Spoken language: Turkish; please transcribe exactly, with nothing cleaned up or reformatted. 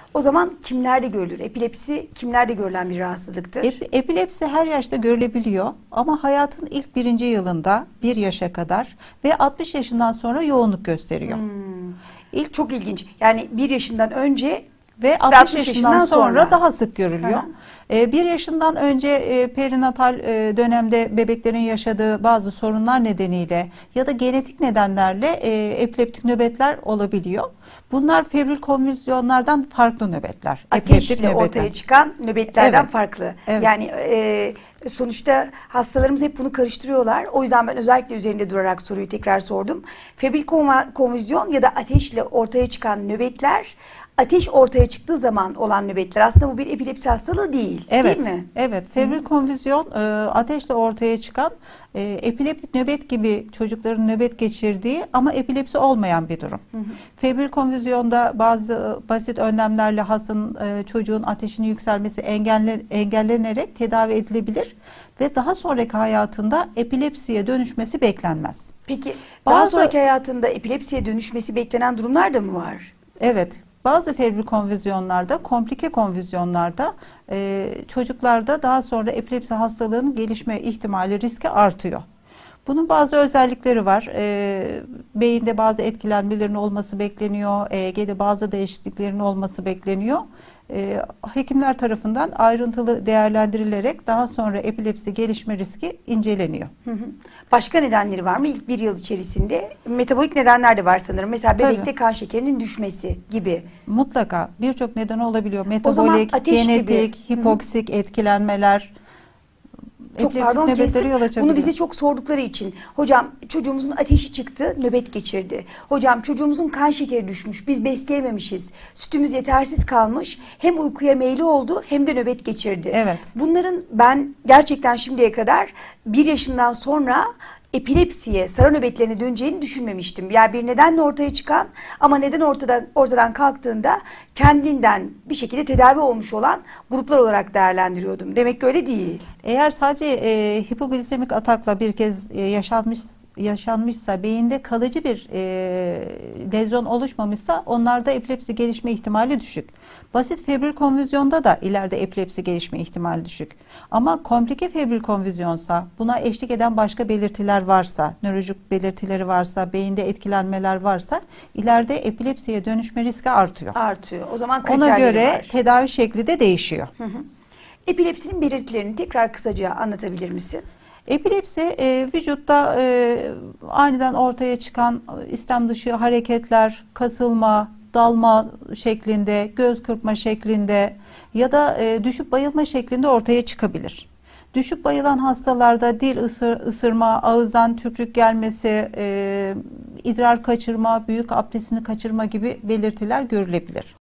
O zaman kimlerde görülür? Epilepsi kimlerde görülen bir rahatsızlıktır? Ep- epilepsi her yaşta görülebiliyor ama hayatın ilk birinci yılında bir yaşa kadar ve altmış yaşından sonra yoğunluk gösteriyor. Hmm. İlk Çok ilginç. Yani bir yaşından önce ve altmış yaşından sonra daha sık görülüyor. Hı. Ee, Bir yaşından önce e, perinatal e, dönemde bebeklerin yaşadığı bazı sorunlar nedeniyle ya da genetik nedenlerle e, epileptik nöbetler olabiliyor. Bunlar febril konvülsiyonlardan farklı nöbetler. Epileptik ateşle nöbetler. ortaya çıkan nöbetlerden Evet. farklı. Evet. Yani e, sonuçta hastalarımız hep bunu karıştırıyorlar. O yüzden ben özellikle üzerinde durarak soruyu tekrar sordum. Febril konva- konvülsiyon ya da ateşle ortaya çıkan nöbetler, ateş ortaya çıktığı zaman olan nöbetler. Aslında bu bir epilepsi hastalığı değil, Evet, değil mi? evet. Febril konvülsiyon e, ateşle ortaya çıkan e, epileptik nöbet gibi çocukların nöbet geçirdiği ama epilepsi olmayan bir durum. Hı hı. Febril konvülsiyonda bazı basit önlemlerle hastanın e, çocuğun ateşinin yükselmesi engelle, engellenerek tedavi edilebilir ve daha sonraki hayatında epilepsiye dönüşmesi beklenmez. Peki daha Bazı- sonraki hayatında epilepsiye dönüşmesi beklenen durumlar da mı var? Evet. Bazı febril konvülsiyonlarda, komplike konvülsiyonlarda e, çocuklarda daha sonra epilepsi hastalığının gelişme ihtimali, riski artıyor. Bunun bazı özellikleri var. E, beyinde bazı etkilenmelerin olması bekleniyor. E E G'de bazı değişikliklerin olması bekleniyor. E, hekimler tarafından ayrıntılı değerlendirilerek daha sonra epilepsi gelişme riski inceleniyor. Hı hı. Başka nedenleri var mı ilk bir yıl içerisinde? Metabolik nedenler de var sanırım. Mesela Tabii. bebekte kan şekerinin düşmesi gibi. Mutlaka birçok neden olabiliyor. O zaman Metabolik, ateş gibi. genetik, hipoksik etkilenmeler. Çok epileptik pardon nöbetleri kestim. yol açabiliyor. Bunu bize çok sordukları için. Hocam çocuğumuzun ateşi çıktı, nöbet geçirdi. Hocam çocuğumuzun kan şekeri düşmüş, biz besleyememişiz. Sütümüz yetersiz kalmış. Hem uykuya meyli oldu hem de nöbet geçirdi. Evet. Bunların ben gerçekten şimdiye kadar bir yaşından sonra epilepsiye, sara nöbetlerine döneceğini düşünmemiştim. Yani bir nedenle ortaya çıkan ama neden ortadan ortadan kalktığında kendinden bir şekilde tedavi olmuş olan gruplar olarak değerlendiriyordum. Demek ki öyle değil. Eğer sadece e, hipoglisemik atakla bir kez e, yaşanmış yaşanmışsa, beyinde kalıcı bir e, lezyon oluşmamışsa onlarda epilepsi gelişme ihtimali düşük. Basit febril konvülsiyonda da ileride epilepsi gelişme ihtimali düşük. Ama komplike febril konvülsiyonsa, buna eşlik eden başka belirtiler varsa, nörolojik belirtileri varsa, beyinde etkilenmeler varsa ileride epilepsiye dönüşme riski artıyor. Artıyor. O zaman Ona kriterleri göre var. tedavi şekli de değişiyor. Hı hı. Epilepsinin belirtilerini tekrar kısaca anlatabilir misin? Epilepsi e, vücutta e, aniden ortaya çıkan istem dışı hareketler, kasılma, dalma şeklinde, göz kırpma şeklinde ya da e, düşüp bayılma şeklinde ortaya çıkabilir. Düşüp bayılan hastalarda dil ısır, ısırma, ağızdan tükürük gelmesi, e, idrar kaçırma, büyük abdestini kaçırma gibi belirtiler görülebilir.